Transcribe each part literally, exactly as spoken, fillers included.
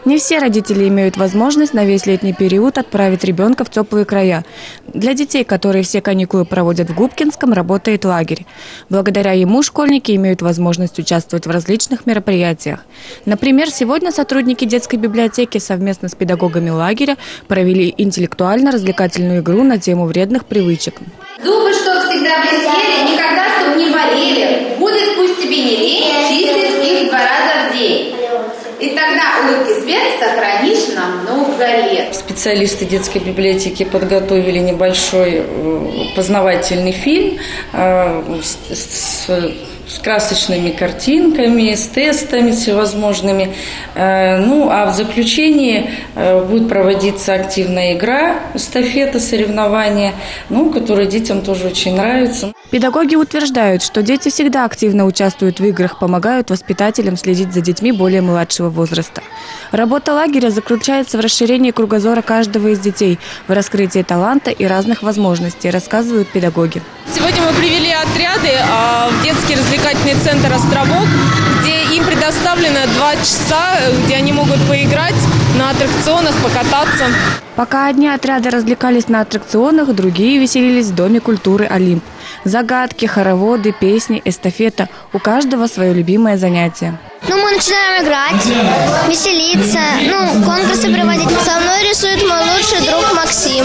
Не все родители имеют возможность на весь летний период отправить ребенка в теплые края. Для детей, которые все каникулы проводят в Губкинском, работает лагерь. Благодаря ему школьники имеют возможность участвовать в различных мероприятиях. Например, сегодня сотрудники детской библиотеки совместно с педагогами лагеря провели интеллектуально-развлекательную игру на тему вредных привычек. Зубы, чтоб всегда блестели, никогда чтоб не болели. Будет пусть тебе не лень, чистить их два раза в день. И тогда улыбки свет сохранишь на много лет. Специалисты детской библиотеки подготовили небольшой познавательный фильм с, с красочными картинками, с тестами всевозможными. Ну, а в заключении будет проводиться активная игра, эстафета, соревнования, ну, которые детям тоже очень нравятся. Педагоги утверждают, что дети всегда активно участвуют в играх, помогают воспитателям следить за детьми более младшего возраста. Работа лагеря заключается в расширении кругозора каждого из детей, в раскрытии таланта и разных возможностей, рассказывают педагоги. Сегодня мы привели отряды в детский развлекательный центр «Островок», где им предоставлено два часа, где они могут поиграть на аттракционах, покататься. Пока одни отряды развлекались на аттракционах, другие веселились в Доме культуры «Олимп». Загадки, хороводы, песни, эстафета – у каждого свое любимое занятие. Ну, мы начинаем играть, веселиться, ну, конкурсы проводить. Со мной рисует мой лучший друг Максим.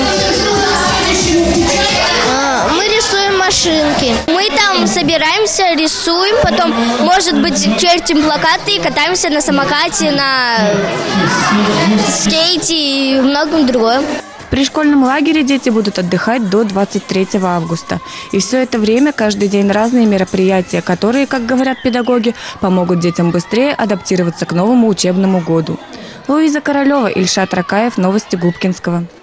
Мы рисуем машинки. Мы там собираемся, рисуем, потом, может быть, чертим плакаты и катаемся на самокате, на скейте и многом другое. В пришкольном лагере дети будут отдыхать до двадцать третьего августа. И все это время каждый день разные мероприятия, которые, как говорят педагоги, помогут детям быстрее адаптироваться к новому учебному году. Луиза Королева, Ильшат Ракаев, новости Губкинского.